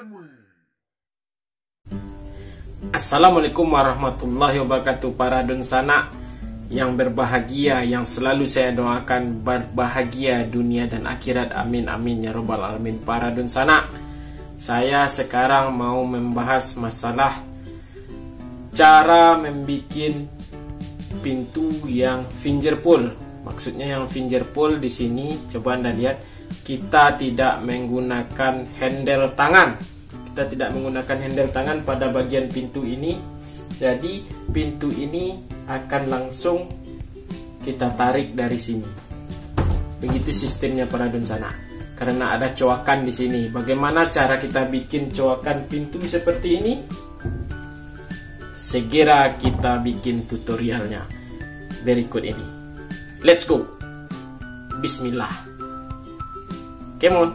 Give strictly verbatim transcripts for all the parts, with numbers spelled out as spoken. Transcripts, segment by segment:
Assalamualaikum warahmatullahi wabarakatuh, para dunsana yang berbahagia, yang selalu saya doakan berbahagia dunia dan akhirat, amin amin ya robbal alamin. Para dunsana, saya sekarang mau membahas masalah cara membuat pintu yang fingerpole. Maksudnya yang fingerpole di sini, coba Anda lihat, kita tidak menggunakan handle tangan. Kita tidak menggunakan handle tangan pada bagian pintu ini. Jadi pintu ini akan langsung kita tarik dari sini. Begitu sistemnya para dunsana. Karena ada coakan di sini. Bagaimana cara kita bikin coakan pintu seperti ini? Segera kita bikin tutorialnya berikut ini. Let's go. Bismillah. Come on.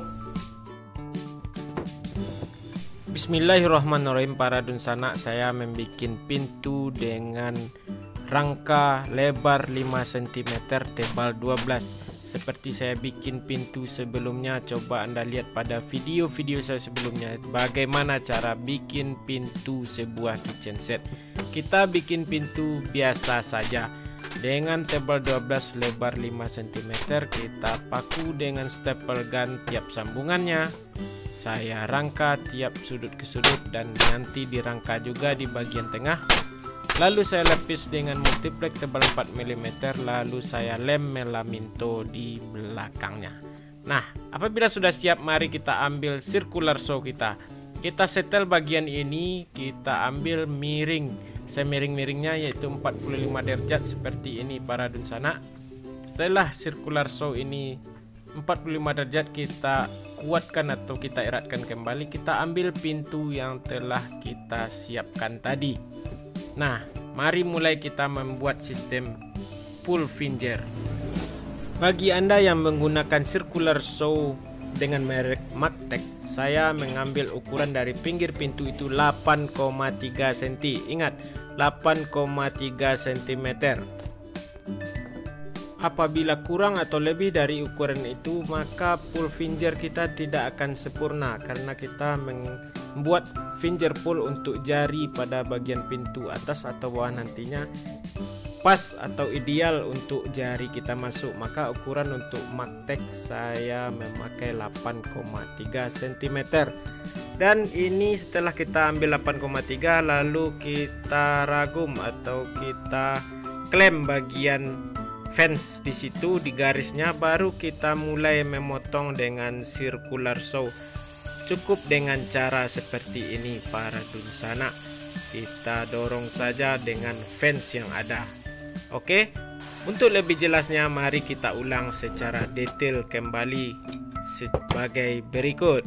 Bismillahirrahmanirrahim, para dunsana. Saya membuat pintu dengan rangka lebar lima sentimeter, tebal dua belas. Seperti saya bikin pintu sebelumnya. Coba Anda lihat pada video-video saya sebelumnya bagaimana cara bikin pintu sebuah kitchen set. Kita bikin pintu biasa saja dengan tebal dua belas, lebar lima sentimeter. Kita paku dengan staple gun tiap sambungannya. Saya rangka tiap sudut ke sudut dan nanti dirangka juga di bagian tengah. Lalu saya lapis dengan multiplex tebal empat milimeter. Lalu saya lem melaminto di belakangnya. Nah, apabila sudah siap, mari kita ambil circular saw kita. Kita setel bagian ini, kita ambil miring, semiring-miringnya yaitu empat puluh lima derajat seperti ini, para dunsana. Setelah circular saw ini empat puluh lima derajat, kita kuatkan atau kita eratkan kembali. Kita ambil pintu yang telah kita siapkan tadi. Nah, mari mulai kita membuat sistem pull finger. Bagi Anda yang menggunakan circular saw dengan merek Magtek, saya mengambil ukuran dari pinggir pintu itu delapan koma tiga sentimeter. Ingat, delapan koma tiga sentimeter. Apabila kurang atau lebih dari ukuran itu, maka pull finger kita tidak akan sempurna karena kita membuat finger pull untuk jari pada bagian pintu atas atau bawah nantinya pas atau ideal untuk jari kita masuk. Maka ukuran untuk Magtek saya memakai delapan koma tiga sentimeter. Dan ini setelah kita ambil delapan koma tiga, lalu kita ragum atau kita klem bagian fence di situ di garisnya, baru kita mulai memotong dengan circular saw. Cukup dengan cara seperti ini, para dunsana. Kita dorong saja dengan fence yang ada. Oke, untuk lebih jelasnya mari kita ulang secara detail kembali sebagai berikut.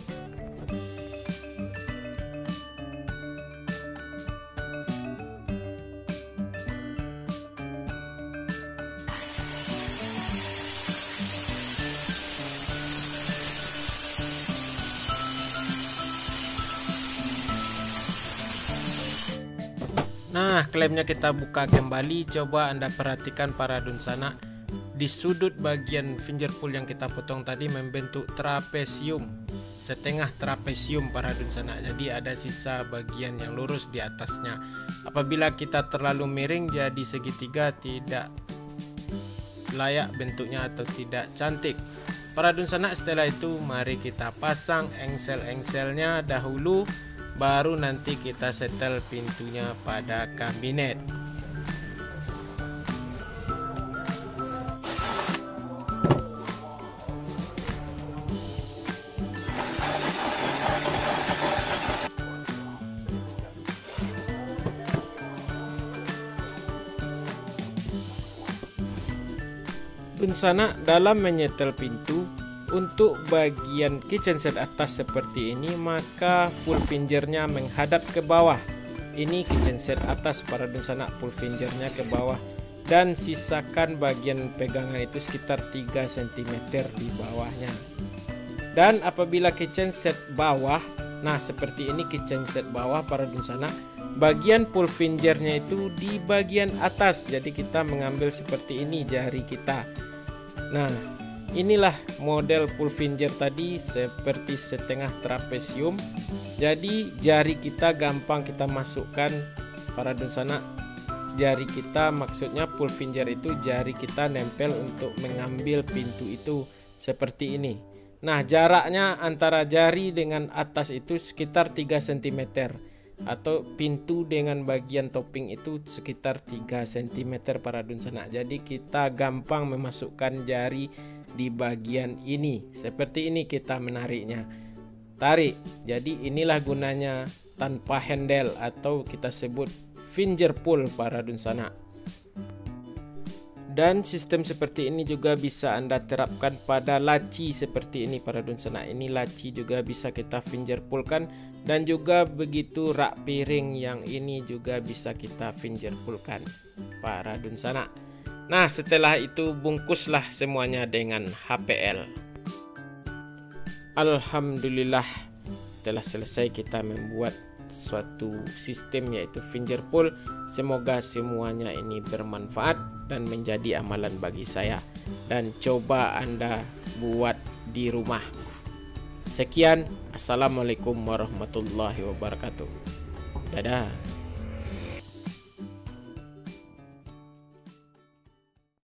Nah, klemnya kita buka kembali. Coba Anda perhatikan, para dunsana, di sudut bagian finger pull yang kita potong tadi membentuk trapesium, setengah trapesium, para dunsana. Jadi ada sisa bagian yang lurus di atasnya. Apabila kita terlalu miring jadi segitiga, tidak layak bentuknya atau tidak cantik. Para dunsana, setelah itu mari kita pasang engsel-engselnya dahulu, baru nanti kita setel pintunya pada kabinet. Dunsana, dalam menyetel pintu, untuk bagian kitchen set atas seperti ini, maka pull fingernya menghadap ke bawah. Ini kitchen set atas, para dunsana, pull fingernya ke bawah. Dan sisakan bagian pegangan itu sekitar tiga sentimeter di bawahnya. Dan apabila kitchen set bawah, nah seperti ini kitchen set bawah, para dunsana, bagian pull fingernya itu di bagian atas. Jadi kita mengambil seperti ini jari kita. Nah, inilah model pull finger tadi, seperti setengah trapesium. Jadi jari kita gampang kita masukkan para dunsana. Jari kita, maksudnya pull finger itu jari kita nempel untuk mengambil pintu itu seperti ini. Nah, jaraknya antara jari dengan atas itu sekitar tiga sentimeter, atau pintu dengan bagian topping itu sekitar tiga sentimeter para dunsana. Jadi kita gampang memasukkan jari di bagian ini. Seperti ini kita menariknya. Tarik. Jadi inilah gunanya tanpa handle, atau kita sebut finger pull para dunsana. Dan sistem seperti ini juga bisa Anda terapkan pada laci seperti ini para dunsana. Ini laci juga bisa kita finger pullkan, dan juga begitu rak piring yang ini juga bisa kita finger pullkan para dunsana. Nah, setelah itu bungkuslah semuanya dengan H P L. Alhamdulillah, telah selesai kita membuat suatu sistem yaitu finger pull. Semoga semuanya ini bermanfaat dan menjadi amalan bagi saya, dan coba Anda buat di rumah. Sekian, assalamualaikum warahmatullahi wabarakatuh. Dadah.